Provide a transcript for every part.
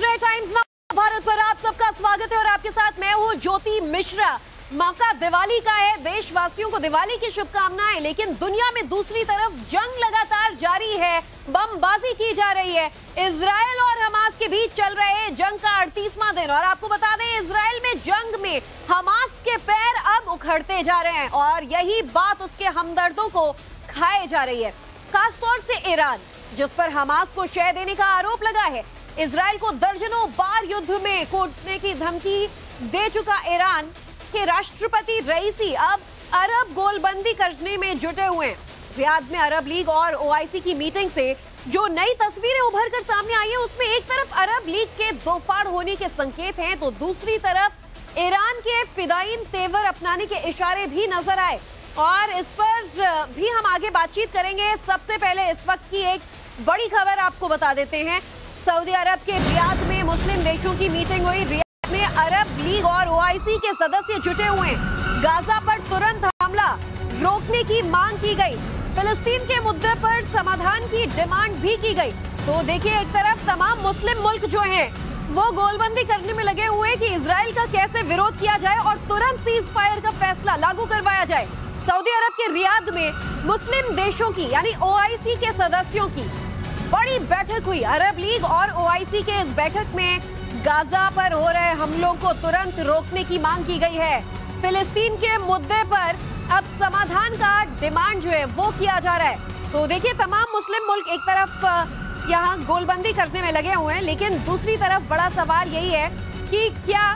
रहे times now Bharat पर आप सबका स्वागत है और आपके साथ मैं हूं ज्योति मिश्रा। मौका दिवाली का है, देशवासियों को दिवाली की शुभकामनाएं। लेकिन दुनिया में दूसरी तरफ जंग लगातार जारी है, बमबाजी की जा रही है। इजराइल और हमास के बीच चल रहे जंग का 38वां दिन और आपको बता दें इजराइल में जंग में हमास के पैर अब उखड़ते जा रहे हैं और यही बात उसके हमदर्दों को खाए जा रही है। खासतौर से ईरान, जिस पर हमास को शह देने का आरोप लगा है। इजराइल को दर्जनों बार युद्ध में कूदने की धमकी दे चुका ईरान के राष्ट्रपति रईसी अब अरब गोलबंदी करने में जुटे हुए हैं। रियाद में अरब लीग और ओआईसी की मीटिंग से जो नई तस्वीरें उभर कर सामने आई है उसमें एक तरफ अरब लीग के दोफाड़ होने के संकेत हैं तो दूसरी तरफ ईरान के फिदायीन तेवर अपनाने के इशारे भी नजर आए और इस पर भी हम आगे बातचीत करेंगे। सबसे पहले इस वक्त की एक बड़ी खबर आपको बता देते हैं। सऊदी अरब के रियाद में मुस्लिम देशों की मीटिंग हुई। रियाद में अरब लीग और ओआईसी के सदस्य जुटे हुए। गाजा पर तुरंत हमला रोकने की मांग की गई। फिलिस्तीन के मुद्दे पर समाधान की डिमांड भी की गई। तो देखिए, एक तरफ तमाम मुस्लिम मुल्क जो हैं वो गोलबंदी करने में लगे हुए कि इजराइल का कैसे विरोध किया जाए और तुरंत सीज फायर का फैसला लागू करवाया जाए। सऊदी अरब के रियाद में मुस्लिम देशों की यानी ओआईसी के सदस्यों की बड़ी बैठक हुई। अरब लीग और ओआईसी के इस बैठक में गाजा पर हो रहे हमलों को तुरंत रोकने की मांग की गई है। फिलिस्तीन के मुद्दे पर अब समाधान का डिमांड जो है वो किया जा रहा है। तो देखिए, तमाम मुस्लिम मुल्क एक तरफ यहाँ गोलबंदी करने में लगे हुए हैं, लेकिन दूसरी तरफ बड़ा सवाल यही है कि क्या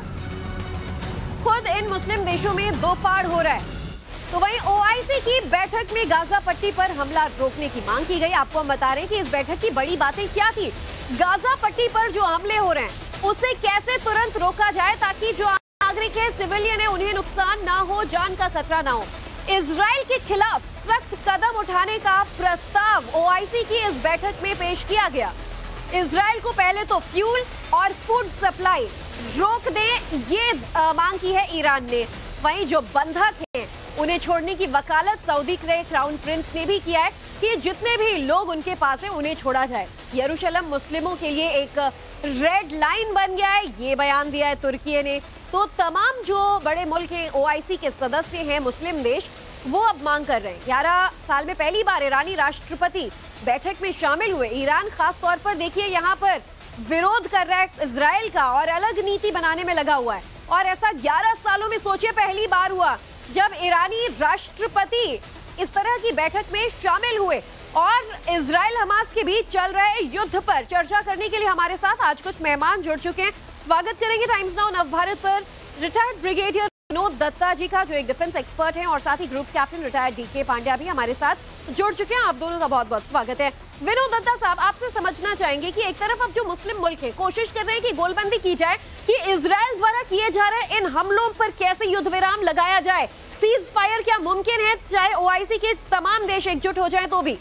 खुद इन मुस्लिम देशों में दोफाड़ हो रहा है। तो वहीं ओआईसी की बैठक में गाजा पट्टी पर हमला रोकने की मांग की गई। आपको हम बता रहे हैं कि इस बैठक की बड़ी बातें क्या थी। गाजा पट्टी पर जो हमले हो रहे हैं उसे कैसे तुरंत रोका जाए ताकि जो नागरिक है, सिविलियन है, उन्हें नुकसान ना हो, जान का खतरा ना हो। इजराइल के खिलाफ सख्त कदम उठाने का प्रस्ताव ओआईसी की इस बैठक में पेश किया गया। इजराइल को पहले तो फ्यूल और फूड सप्लाई रोक दे, ये मांग की है ईरान ने। वहीं जो बंधक हैं उन्हें छोड़ने की वकालत सऊदी के क्राउन प्रिंस ने भी किया है कि जितने भी लोग उनके पास हैं उन्हें छोड़ा जाए। यरूशलेम मुस्लिमों के लिए एक रेड लाइन बन गया है, ये बयान दिया है तुर्की ने। तो तमाम जो बड़े मुल्क हैं, ओआईसी के सदस्य हैं, मुस्लिम देश, वो अब मांग कर रहे हैं। 11 साल में पहली बार ईरानी राष्ट्रपति बैठक में शामिल हुए। ईरान खास तौर पर देखिए यहाँ पर विरोध कर रहा है इजराइल का और अलग नीति बनाने में लगा हुआ है। और ऐसा 11 सालों में सोचिए पहली बार हुआ जब ईरानी राष्ट्रपति इस तरह की बैठक में शामिल हुए। और इजराइल हमास के बीच चल रहे युद्ध पर चर्चा करने के लिए हमारे साथ आज कुछ मेहमान जुड़ चुके हैं। स्वागत करेंगे टाइम्स नाउ नवभारत पर रिटायर्ड ब्रिगेडियर विनोद दत्ता जी का, जो एक डिफेंस एक्सपर्ट हैं, और साथ ही group captain retired DK Pandya भी हमारे साथ जुड़ चुके हैं। आप दोनों का बहुत बहुत स्वागत है। विनोद दत्ता साहब, आपसे समझना चाहेंगे कि एक तरफ अब जो मुस्लिम मुल्क है कोशिश कर रहे हैं कि गोलबंदी की जाए, कि इजराइल द्वारा किए जा रहे इन हमलों पर कैसे युद्ध विराम लगाया जाए, सीज फायर क्या मुमकिन है चाहे ओआईसी के तमाम देश एकजुट हो जाएं तो भी?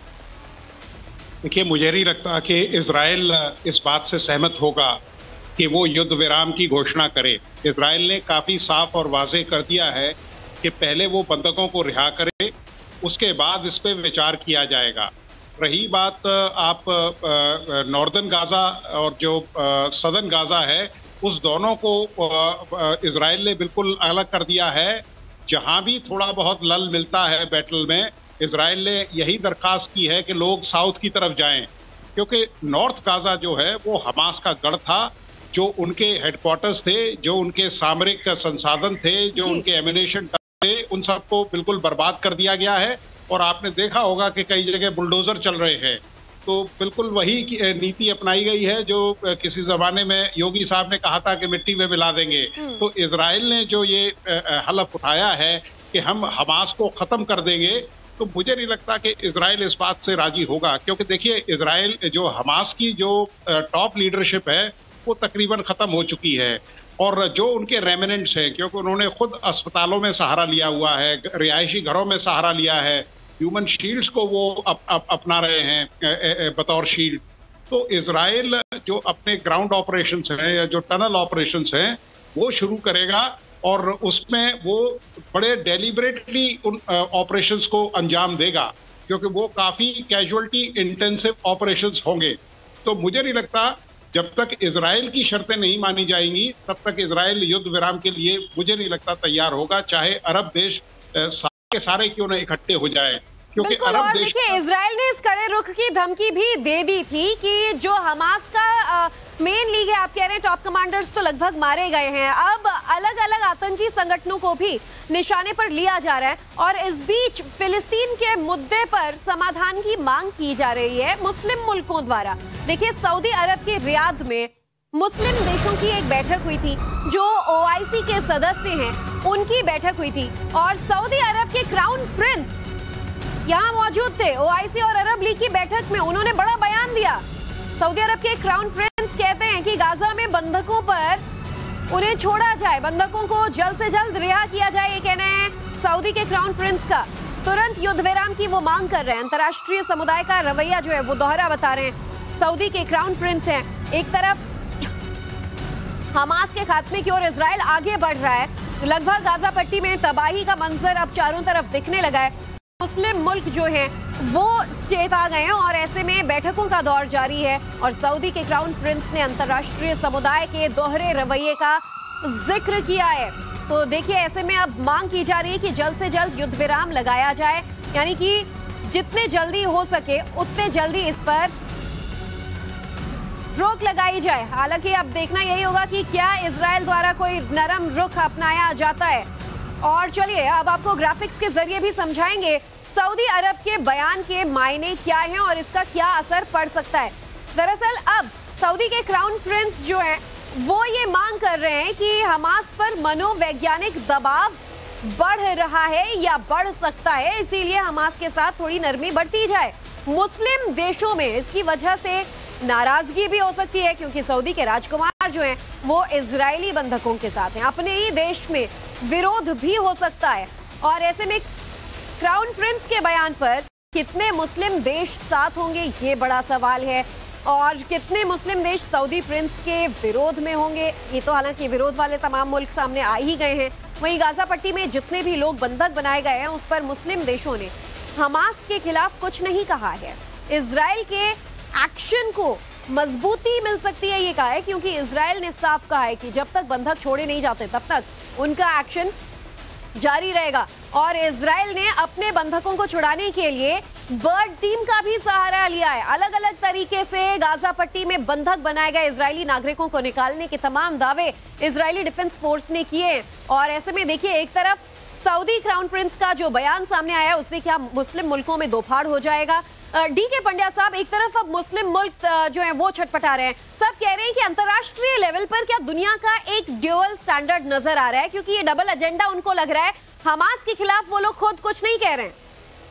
देखिए, मुझे नहीं लगता कि इजराइल इस बात से सहमत होगा कि वो युद्ध विराम की घोषणा करे। इजराइल ने काफ़ी साफ और वाज़ेह कर दिया है कि पहले वो बंधकों को रिहा करे, उसके बाद इस पर विचार किया जाएगा। रही बात आप नॉर्दर्न गाज़ा और जो सदर्न गाज़ा है, उस दोनों को इजराइल ने बिल्कुल अलग कर दिया है। जहाँ भी थोड़ा बहुत लल मिलता है बैटल में, इजराइल ने यही दरख्वास्त की है कि लोग साउथ की तरफ जाएं, क्योंकि नॉर्थ गाज़ा जो है वो हमास का गढ़ था, जो उनके हेडक्वार्टर्स थे, जो उनके सामरिक संसाधन थे, जो उनके एमिनेशन थे, उन सबको बिल्कुल बर्बाद कर दिया गया है। और आपने देखा होगा कि कई जगह बुलडोजर चल रहे हैं। तो बिल्कुल वही नीति अपनाई गई है जो किसी जमाने में योगी साहब ने कहा था कि मिट्टी में मिला देंगे। तो इजराइल ने जो ये हलफ उठाया है कि हम हमास को खत्म कर देंगे, तो मुझे नहीं लगता कि इजराइल इस बात से राजी होगा। क्योंकि देखिए, इजराइल जो हमास की जो टॉप लीडरशिप है वो तकरीबन खत्म हो चुकी है और जो उनके रेमिनेंट्स हैं, क्योंकि उन्होंने खुद अस्पतालों में सहारा लिया हुआ है, रिहायशी घरों में सहारा लिया है, ह्यूमन शील्ड्स को वो अपना रहे हैं बतौर शील्ड। तो इजराइल जो अपने ग्राउंड ऑपरेशंस हैं या जो टनल ऑपरेशंस हैं वो शुरू करेगा और उसमें वो बड़े डेलिबरेटली उन ऑपरेशंस को अंजाम देगा, क्योंकि वो काफ़ी कैजुअल्टी इंटेंसिव ऑपरेशंस होंगे। तो मुझे नहीं लगता जब तक इजराइल की शर्तें नहीं मानी जाएंगी तब तक इजराइल युद्ध विराम के लिए मुझे नहीं लगता तैयार होगा, चाहे अरब देश सारे के सारे क्यों न इकट्ठे हो जाए, क्योंकि अरब देश। देखिए, इजराइल ने इस कड़े रुख की धमकी भी दे दी थी कि जो हमास का मेन लीग है, आप कह रहे हैं टॉप कमांडर्स तो लगभग मारे गए हैं, अब अलग अलग आतंकी संगठनों को भी निशाने पर लिया जा रहा है और इस बीच फिलिस्तीन के मुद्दे पर समाधान की मांग की जा रही है मुस्लिम मुल्कों द्वारा। देखिए, सऊदी अरब के रियाद में मुस्लिम देशों की एक बैठक हुई थी, जो ओआईसी के सदस्य हैं उनकी बैठक हुई थी और सऊदी अरब के क्राउन प्रिंस यहाँ मौजूद थे। ओआईसी और अरब लीग की बैठक में उन्होंने बड़ा बयान दिया। सऊदी अरब के क्राउन प्रिंस कहते हैं कि गाजा में बंधकों पर उन्हें छोड़ा जाए, बंधकों को जल्द से जल्द रिहा किया जाए, ये कहना है सऊदी के क्राउन प्रिंस का। तुरंत युद्ध विराम की वो मांग कर रहे हैं। अंतर्राष्ट्रीय समुदाय का रवैया जो है वो दोहरा बता रहे हैं। सऊदी के क्राउन प्रिंस हैं। एक तरफ हमास के खात्मे की ओर इजराइल आगे बढ़ रहा है, लगभग गाजा पट्टी में तबाही का मंजर अब चारों तरफ दिखने लगा है। मुस्लिम मुल्क जो हैं वो चेता गए हैं और ऐसे में बैठकों का दौर जारी है और सऊदी के क्राउन प्रिंस ने अंतर्राष्ट्रीय समुदाय के दोहरे रवैये का जिक्र किया है। तो देखिए, ऐसे में अब मांग की जा रही है कि जल्द से जल्द युद्ध विराम लगाया जाए, यानी कि जितने जल्दी हो सके उतने जल्दी इस पर रोक लगाई जाए। हालांकि अब देखना यही होगा कि क्या इजराइल द्वारा कोई नरम रुख अपनाया जाता है। और चलिए, अब आपको ग्राफिक्स के जरिए भी समझाएंगे सऊदी अरब के बयान के मायने क्या हैं और इसका क्या असर पड़ सकता है। दरअसल अब सऊदी के क्राउन प्रिंस जो हैं वो ये मांग कर रहे हैं कि हमास पर मनोवैज्ञानिक दबाव बढ़ रहा है या बढ़ सकता है, इसीलिए हमास के साथ थोड़ी नरमी बढ़ती जाए। मुस्लिम देशों में इसकी वजह से नाराजगी भी हो सकती है, क्योंकि सऊदी के राजकुमार जो हैं वो इजरायली बंधकों के साथ हैं। अपने ही देश में विरोध भी हो सकता है और ऐसे में क्राउन प्रिंस के बयान पर कितने मुस्लिम देश साथ होंगे ये बड़ा सवाल है और कितने मुस्लिम देश सऊदी प्रिंस के विरोध में होंगे। ये तो हालांकि विरोध वाले तमाम मुल्क सामने आ ही गए हैं। वहीं गाजा पट्टी में जितने भी लोग बंधक बनाए गए हैं उस पर मुस्लिम देशों ने हमास के खिलाफ कुछ नहीं कहा है। इजराइल के एक्शन को मजबूती मिल सकती है, ये कहा है, क्योंकि इजराइल ने साफ कहा है कि जब तक बंधक छोड़े नहीं जाते तब तक उनका एक्शन जारी रहेगा। और इजराइल ने अपने बंधकों को छुड़ाने के लिए बर्ड टीम का भी सहारा लिया है। अलग अलग तरीके से गाजा पट्टी में बंधक बनाए गए इजरायली नागरिकों को निकालने के तमाम दावे इजरायली डिफेंस फोर्स ने किए। और ऐसे में देखिए, एक तरफ सऊदी क्राउन प्रिंस का जो बयान सामने आया उससे क्या मुस्लिम मुल्कों में दोफाड़ हो जाएगा। डी.के. पंड्या साहब, एक तरफ अब मुस्लिम मुल्क जो है वो छटपटा रहे हैं, सब कह रहे हैं कि अंतर्राष्ट्रीय लेवल पर क्या दुनिया का एक ड्यूअल स्टैंडर्ड नजर आ रहा है, क्योंकि ये डबल एजेंडा उनको लग रहा है। हमास के खिलाफ वो लोग खुद कुछ नहीं कह रहे हैं।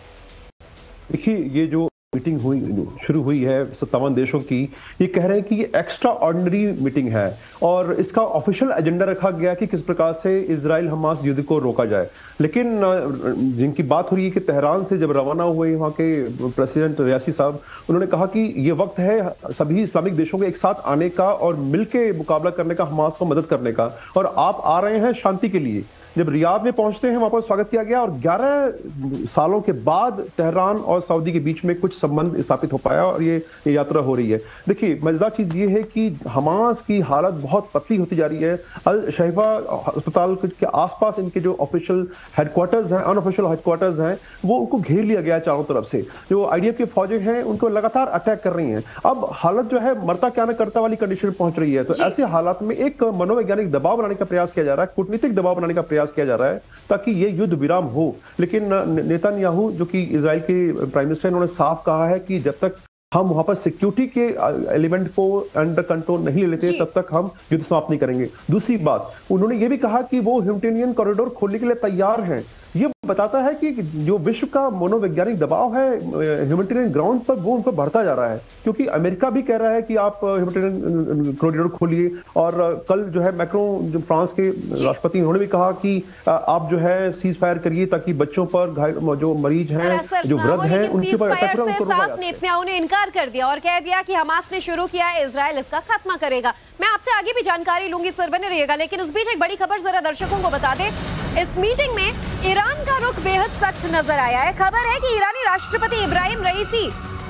देखिए, ये जो मीटिंग शुरू हुई है 57 देशों की, ये कह रहे हैं कि ये एक्स्ट्रा ऑर्डिनरी मीटिंग है और इसका ऑफिशियल एजेंडा रखा गया कि किस प्रकार से इजराइल हमास युद्ध को रोका जाए। लेकिन जिनकी बात हो रही है कि तेहरान से जब रवाना हुए वहाँ के प्रेसिडेंट रियासी साहब, उन्होंने कहा कि ये वक्त है सभी इस्लामिक देशों के एक साथ आने का और मिलकर मुकाबला करने का, हमास को मदद करने का, और आप आ रहे हैं शांति के लिए। जब रियाद में पहुंचते हैं वहां पर स्वागत किया गया और 11 सालों के बाद तेहरान और सऊदी के बीच में कुछ संबंध स्थापित हो पाया और ये यात्रा हो रही है। देखिए, मजेदार चीज ये है कि हमास की हालत बहुत पतली होती जा रही है। अल शैफा अस्पताल के आसपास इनके जो ऑफिशियल हेडक्वार्टर्स हैं, अनऑफिशियल हेडक्वार्टर्स हैं, वो उनको घेर लिया गया चारों तरफ से। जो आईडीएफ की फौजें हैं उनको लगातार अटैक कर रही हैं। अब हालत जो है मरता क्या न करता वाली कंडीशन पहुंच रही है। तो ऐसे हालात में एक मनोवैज्ञानिक दबाव बनाने का प्रयास किया जा रहा है, कूटनीतिक दबाव बनाने का किया जा रहा है ताकि ये युद्ध विराम हो। लेकिन नेतन्याहू जो कि इजराइल के प्राइम मिनिस्टर, उन्होंने साफ कहा है कि जब तक हम वहां पर सिक्योरिटी के एलिमेंट को अंडर कंट्रोल नहीं लेते तब तक हम युद्ध समाप्त नहीं करेंगे। दूसरी बात, उन्होंने ये भी कहा कि वो ह्यूमैनिटेरियन कॉरिडोर खोलने के लिए तैयार हैं। ये बताता है कि जो विश्व का मनोवैज्ञानिक दबाव है ह्यूमैनिटेरियन ग्राउंड पर, वो उन पर बढ़ता जा रहा है, क्योंकि अमेरिका भी कह रहा है कि आप ह्यूमैनिटेरियन कॉरिडोर खोलिए। और कल जो है मैक्रोन, जो फ्रांस के राष्ट्रपति, उन्होंने भी कहा कि आप जो है सीज फायर करिए ताकि बच्चों पर, जो मरीज हैं, जो वृद्ध हैं, उनके पर अटैक हो रहा है। नेतन्याहू ने इनकार कर दिया और कह दिया कि हमास ने शुरू किया है, इजराइल इसका खात्मा करेगा। मैं आपसे आगे भी जानकारी लूंगी, सर बने रहिएगा। लेकिन इस बीच एक बड़ी खबर जरा दर्शकों को बता दें। इस मीटिंग में ईरान का रुख बेहद सख्त नजर आया है। खबर है कि ईरानी राष्ट्रपति इब्राहिम रईसी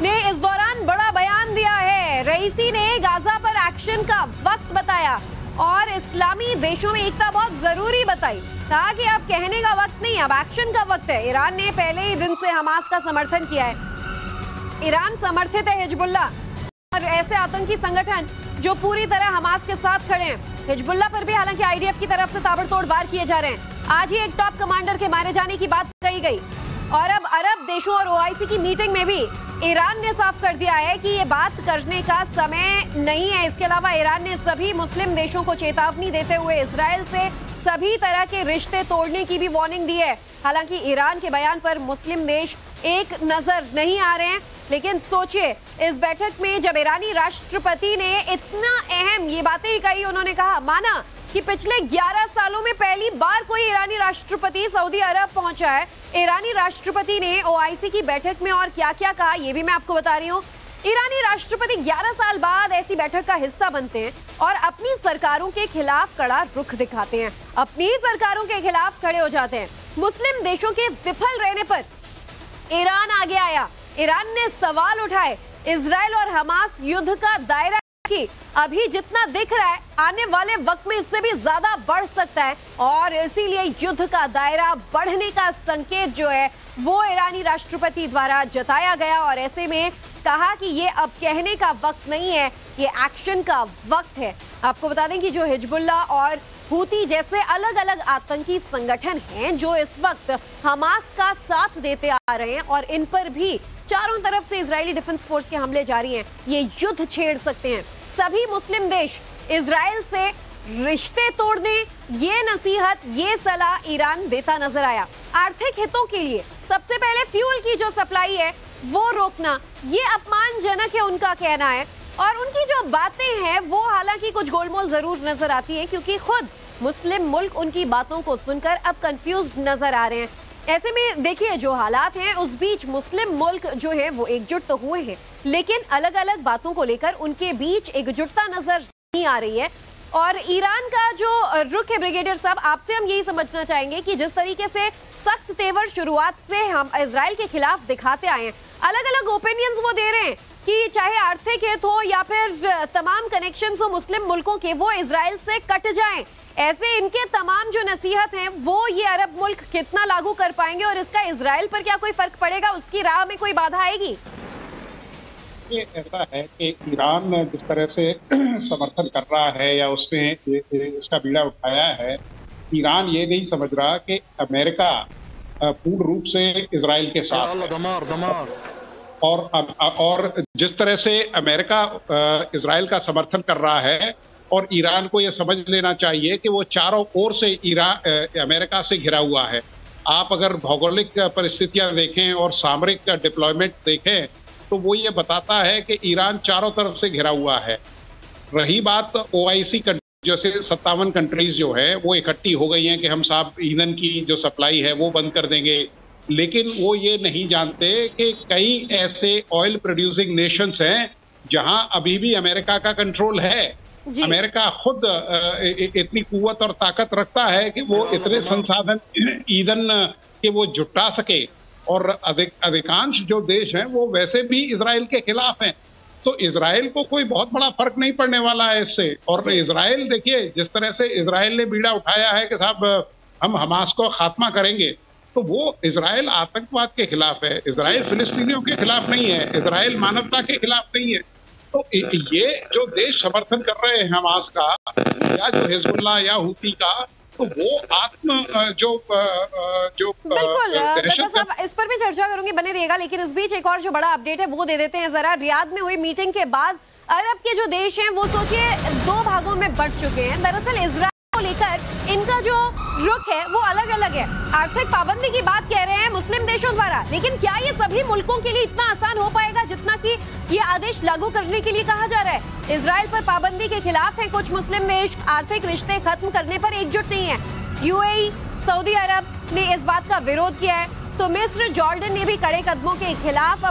ने इस दौरान बड़ा बयान दिया है। रईसी ने गाजा पर एक्शन का वक्त बताया और इस्लामी देशों में एकता बहुत जरूरी बताई। कहा कि अब कहने का वक्त नहीं, अब एक्शन का वक्त है। ईरान ने पहले ही दिन से हमास का समर्थन किया है। ईरान समर्थित है हिजबुल्लाह और ऐसे आतंकी संगठन जो पूरी तरह हमास के साथ खड़े हैं। हिजबुल्लाह पर भी हालांकि आईडीएफ की तरफ से ताबड़तोड़ वार किए जा रहे हैं। आज ही एक टॉप कमांडर के मारे जाने की बात कही गई और अब अरब देशों और ओआईसी की मीटिंग में भी ईरान ने साफ कर दिया है कि ये बात करने का समय नहीं है। इसके अलावा ईरान ने सभी मुस्लिम देशों को चेतावनी देते हुए इजराइल से सभी तरह के रिश्ते तोड़ने की भी वार्निंग दी है। हालांकि ईरान के बयान पर मुस्लिम देश एक नजर नहीं आ रहे हैं, लेकिन सोचिए इस बैठक में जब ईरानी राष्ट्रपति ने इतना अहम ये बातें ही कही, उन्होंने कहा माना कि पिछले 11 सालों में पहली बार कोई ईरानी राष्ट्रपति सऊदी अरब पहुंचा है। ईरानी राष्ट्रपति ने ओआईसी की बैठक में और क्या क्या कहा ये भी मैं आपको बता रही हूँ। ईरानी राष्ट्रपति 11 साल बाद ऐसी बैठक का हिस्सा बनते हैं और अपनी सरकारों के खिलाफ कड़ा रुख दिखाते हैं, अपनी सरकारों के खिलाफ खड़े हो जाते हैं। मुस्लिम देशों के विफल रहने पर ईरान आगे आया। ईरान ने सवाल उठाए इजराइल और हमास युद्ध का दायरा कि अभी जितना दिख रहा है आने वाले वक्त में इससे भी ज्यादा बढ़ सकता है और इसीलिए युद्ध का दायरा बढ़ने का संकेत जो है वो ईरानी राष्ट्रपति द्वारा जताया गया और ऐसे में कहा कि ये अब कहने का वक्त नहीं है, ये एक्शन का वक्त है। आपको बता दें कि जो हिजबुल्लाह और हूती जैसे अलग अलग आतंकी संगठन हैं जो इस वक्त हमास का साथ देते आ रहे हैं और इन पर भी चारों तरफ से इजरायली डिफेंस फोर्स के हमले जारी हैं। ये युद्ध छेड़ सकते हैं। सभी मुस्लिम देश इजराइल से रिश्ते तोड़ने ये नसीहत, ये सलाह ईरान देता नजर आया। आर्थिक हितों के लिए सबसे पहले फ्यूल की जो सप्लाई है वो रोकना ये अपमानजनक है उनका कहना है और उनकी जो बातें हैं वो हालांकि कुछ गोलमोल जरूर नजर आती हैं क्योंकि खुद मुस्लिम मुल्क उनकी बातों को सुनकर अब कंफ्यूज्ड नजर आ रहे हैं। ऐसे में देखिए जो हालात हैं उस बीच मुस्लिम मुल्क जो है वो एकजुट तो हुए हैं लेकिन अलग अलग बातों को लेकर उनके बीच एकजुटता नजर नहीं आ रही है। और ईरान का जो रुख है ब्रिगेडियर साहब, आपसे हम यही समझना चाहेंगे कि जिस तरीके से सख्त तेवर शुरुआत से हम इजराइल के खिलाफ दिखाते आए हैं, अलग अलग ओपिनियंस वो दे रहे हैं कि चाहे आर्थिक हित हो या फिर तमाम कनेक्शंस हो मुस्लिम मुल्कों के वो इजराइल से कट जाएं। ऐसे इनके तमाम जो नसीहत हैं वो ये अरब मुल्क कितना लागू कर पाएंगे और इसका इजराइल पर क्या कोई फर्क पड़ेगा, उसकी राह में कोई बाधा आएगी? ये ऐसा है कि ईरान जिस तरह से समर्थन कर रहा है या उसमें इसका बीड़ा उठाया है, ईरान ये नहीं समझ रहा कि अमेरिका पूर्ण रूप से इजराइल के साथ है। और जिस तरह से अमेरिका इजराइल का समर्थन कर रहा है और ईरान को यह समझ लेना चाहिए कि वो चारों ओर से अमेरिका से घिरा हुआ है। आप अगर भौगोलिक परिस्थितियां देखें और सामरिक डिप्लॉयमेंट देखें तो वो ये बताता है कि ईरान चारों तरफ से घिरा हुआ है। रही बात ओआईसी जैसे 57 कंट्रीज जो है वो इकट्ठी हो गई हैं कि हम साहब ईंधन की जो सप्लाई है वो बंद कर देंगे, लेकिन वो ये नहीं जानते कि कई ऐसे ऑयल प्रोड्यूसिंग नेशंस हैं जहां अभी भी अमेरिका का कंट्रोल है। अमेरिका खुद इतनी कुव्वत और ताकत रखता है कि वो इतने संसाधन ईंधन के वो जुटा सके और अधिकांश जो देश हैं वो वैसे भी इजराइल के खिलाफ हैं। तो इजराइल को कोई बहुत बड़ा फर्क नहीं पड़ने वाला है इससे। और इजराइल देखिए जिस तरह से इजराइल ने बीड़ा उठाया है कि साहब हम हमास को खात्मा करेंगे, तो वो इजराइल आतंकवाद के खिलाफ है, इजराइल फिलिस्तीनियों के खिलाफ नहीं है, इजराइल मानवता के खिलाफ नहीं है। तो ये जो देश समर्थन कर रहे हैं हमास का या जो हिजबुल्लाह या हूती का, तो वो आत्म जो बिल्कुल साहब इस पर भी चर्चा करूंगी, बने रहेगा। लेकिन इस बीच एक और जो बड़ा अपडेट है वो दे देते हैं जरा। रियाद में हुई मीटिंग के बाद अरब के जो देश हैं वो सोचिए 2 भागों में बंट चुके हैं। दरअसल इजराइल को लेकर इनका जो रुख है वो अलग अलग है। आर्थिक पाबंदी की बात कह रहे हैं मुस्लिम देशों द्वारा, लेकिन क्या ये सभी मुल्कों के लिए इतना आसान हो पाएगा जितना कि ये आदेश लागू करने के लिए कहा जा रहा है? इजराइल पर पाबंदी के खिलाफ है कुछ मुस्लिम देश, आर्थिक रिश्ते खत्म करने पर एकजुट नहीं है। यूएई, सऊदी अरब ने इस बात का विरोध किया है, तो मिस्र, जॉर्डन ने भी कड़े कदमों के खिलाफ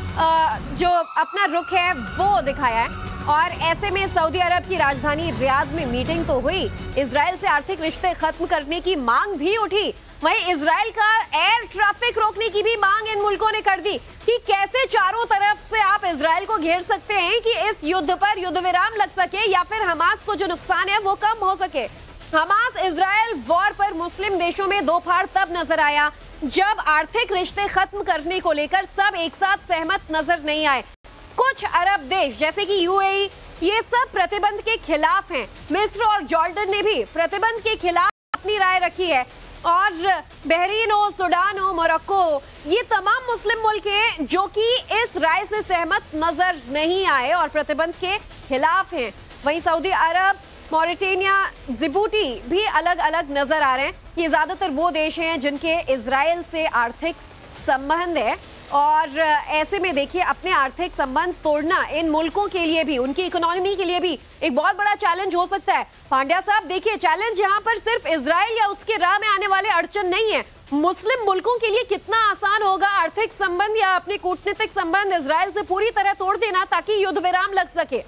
अपना रुख है वो दिखाया है। और ऐसे में सऊदी अरब की राजधानी रियाद में मीटिंग तो हुई, इजराइल से आर्थिक रिश्ते खत्म करने की मांग भी उठी। वहीं इजराइल का एयर ट्रैफिक रोकने की भी मांग इन मुल्कों ने कर दी कि कैसे चारों तरफ से आप इजराइल को घेर सकते हैं कि इस युद्ध पर युद्ध विराम लग सके या फिर हमास को जो नुकसान है वो कम हो सके। हमास इजराइल वॉर पर मुस्लिम देशों में दो फाड़ तब नजर आया जब आर्थिक रिश्ते खत्म करने को लेकर सब एक साथ सहमत नजर नहीं आए। कुछ अरब देश जैसे कि यूएई ये सब प्रतिबंध के खिलाफ हैं। मिस्र और जॉर्डन ने भी प्रतिबंध के खिलाफ अपनी राय रखी है और बहरीन हो, सूडान हो, मोरक्को हो, ये तमाम मुस्लिम मुल्क हैं जो कि इस राय से सहमत नजर नहीं आए और प्रतिबंध के खिलाफ हैं। वहीं सऊदी अरब, मॉरिटेनिया, जिबूटी भी अलग अलग नजर आ रहे हैं। ये ज्यादातर वो देश हैं जिनके इजराइल से आर्थिक संबंध है और ऐसे में देखिए अपने आर्थिक संबंध तोड़ना इन मुल्कों के लिए भी, उनकी इकोनॉमी के लिए भी एक बहुत बड़ा चैलेंज हो सकता है। पांड्या साहब देखिए, चैलेंज यहाँ पर सिर्फ इजराइल या उसके राह में आने वाले अड़चन नहीं है, मुस्लिम मुल्कों के लिए कितना आसान होगा आर्थिक संबंध या अपने कूटनीतिक संबंध इजराइल से पूरी तरह तोड़ देना ताकि युद्ध विराम लग सके।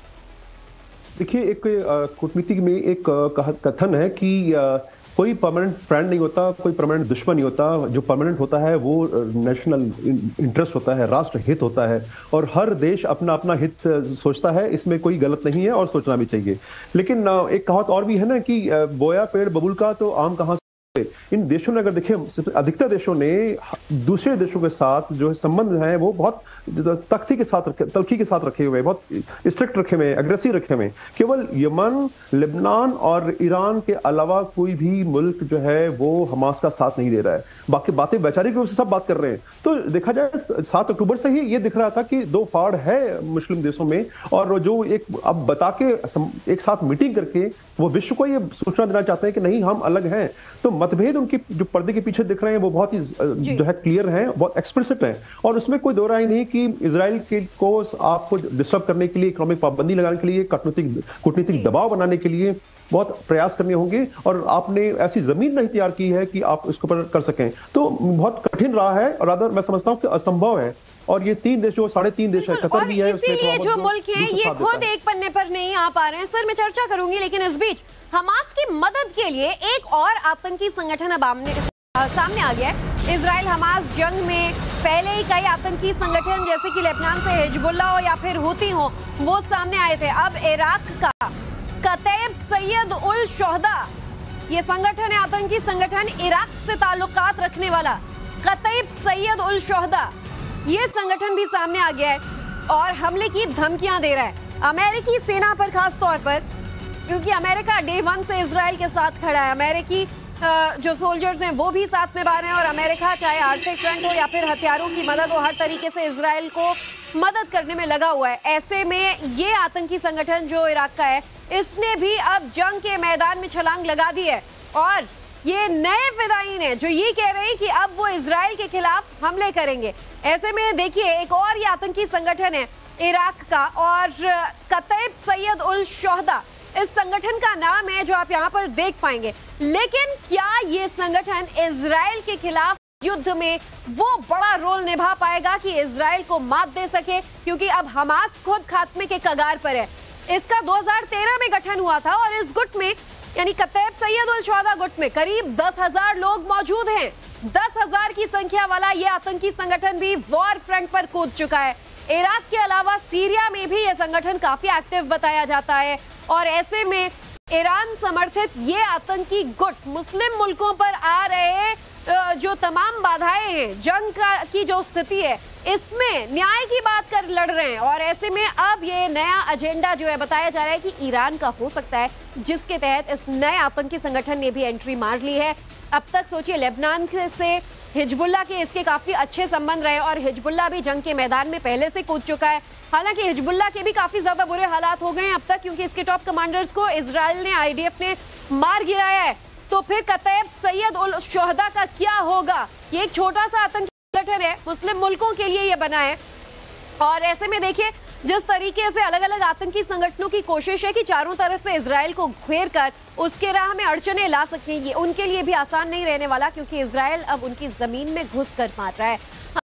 देखिए, एक कूटनीति में एक कथन है कि कोई परमानेंट फ्रेंड नहीं होता, कोई परमानेंट दुश्मन नहीं होता। जो परमानेंट होता है वो नेशनल इंटरेस्ट होता है, राष्ट्र हित होता है और हर देश अपना अपना हित सोचता है। इसमें कोई गलत नहीं है और सोचना भी चाहिए। लेकिन एक कहावत और भी है ना कि बोया पेड़ बबूल का तो आम कहाँ। इन देशों ने अगर देखें, अधिकतर देशों ने दूसरे देशों के साथ जो संबंध है वो बहुत तल्खी के साथ रखे हुए, बहुत स्ट्रिक्ट रखे हुए, अग्रेसिव रखे हुए। केवल यमन, लेबनान और ईरान के अलावा कोई भी मुल्क जो है वो हमास का साथ नहीं दे रहा है। बाकी बातें वैचारिक रूप से सब बात कर रहे हैं। तो देखा जाए 7 अक्टूबर से ही ये दिख रहा था कि दो फाड़ है मुस्लिम देशों में और जो एक अब बता के एक साथ मीटिंग करके वो विश्व को ये सूचना देना चाहते हैं कि नहीं, हम अलग हैं। तो मतभेद उनकी जो पर्दे के पीछे दिख रहे हैं वो बहुत ही जो है क्लियर हैं, बहुत एक्सप्लिसिट हैं और उसमें कोई दो राय नहीं कि इजराइल को आपको डिस्टर्ब करने के लिए, इकोनॉमिक पाबंदी लगाने के लिए, कूटनीतिक दबाव बनाने के लिए बहुत प्रयास करने होंगे और आपने ऐसी जमीन नहीं तैयार की है कि आप इसको पर कर सकें। तो बहुत कठिन रहा है और अदर मैं समझता हूं कि असंभव है। और ये 3 देश, जो 3.5 देश है, कतर भी है, इसीलिए जो मुल्क हैं ये खुद एक पन्ने पर नहीं आ पा रहे हैं। सर मैं चर्चा करूंगी, लेकिन इस बीच हमास की मदद के लिए एक और आतंकी संगठन अब सामने आ गया है। इजराइल हमास जंग में पहले ही कई आतंकी संगठन जैसे कि लेबनान से हिजबुल्ला हो या फिर हुती हो वो सामने आए थे। अब इराक का कतैब सैयद उल शोहदा ये संगठन है, आतंकी संगठन इराक से ताल्लुकात रखने वाला कतैब सैयद उल शोहदा, ये संगठन भी सामने आ गया है और हमले की धमकियां दे रहा है अमेरिकी सेना पर, खास तौर पर क्योंकि अमेरिका डे 1 से इजराइल के साथ खड़ा है। अमेरिकी जो सोल्जर्स हैं वो भी साथ में रहे हैं और अमेरिका चाहे आर्थिक फ्रंट हो या फिर हथियारों की मदद हो, हर तरीके से इजराइल को मदद करने में लगा हुआ है। ऐसे में ये आतंकी संगठन जो इराक का है, इसने भी अब जंग के मैदान में छलांग लगा दी है और ये नए फिदायीन है जो ये कह रहे हैं कि अब वो इजराइल के खिलाफ हमले करेंगे। ऐसे में देखिए एक और ये आतंकी संगठन है इराक का और कतैब सैयद उल शोहदा इस संगठन का नाम है जो आप यहाँ पर देख पाएंगे। लेकिन क्या ये संगठन इजराइल के खिलाफ युद्ध में वो बड़ा रोल निभा पाएगा कि इजराइल को मात दे सके, क्योंकि अब हमास खुद खात्मे के कगार पर है। इसका 2013 में गठन हुआ था और इस गुट में यानी कतैब सैयद उल शोहदा गुट में करीब 10,000 लोग मौजूद हैं। 10,000 की संख्या वाला ये आतंकी संगठन भी वॉर फ्रंट पर कूद चुका है। इराक के अलावा सीरिया में भी ये संगठन काफी एक्टिव बताया जाता है और ऐसे में ईरान समर्थित ये आतंकी गुट मुस्लिम मुल्कों पर आ रहे जो तमाम बाधाएं हैं, जंग की जो स्थिति है, इसमें न्याय की बात कर लड़ रहे हैं और ऐसे में अब ये नया एजेंडा जो है बताया जा रहा है कि ईरान का हो सकता है, जिसके तहत इस नए आतंकी संगठन ने भी एंट्री मार ली है। अब तक सोचिए लेबनान से हिजबुल्ला के इसके काफी अच्छे संबंध रहे और हिजबुल्ला भी जंग के मैदान में पहले से कूद चुका है। हालांकि हिजबुल्ला के भी काफी ज्यादा बुरे हालात हो गए हैं अब तक, क्योंकि इसके टॉप कमांडर्स को इजराइल ने, आईडीएफ ने मार गिराया है। तो फिर कतैब सैयद उल शोहदा का क्या होगा? ये एक छोटा सा आतंकी संगठन है, मुस्लिम मुल्कों के लिए ये बना है और ऐसे में देखिए जिस तरीके से अलग अलग आतंकी संगठनों की कोशिश है कि चारों तरफ से इजराइल को घेर कर उसके राह में अड़चने ला सके, ये उनके लिए भी आसान नहीं रहने वाला, क्योंकि इजराइल अब उनकी जमीन में घुस कर मार रहा है।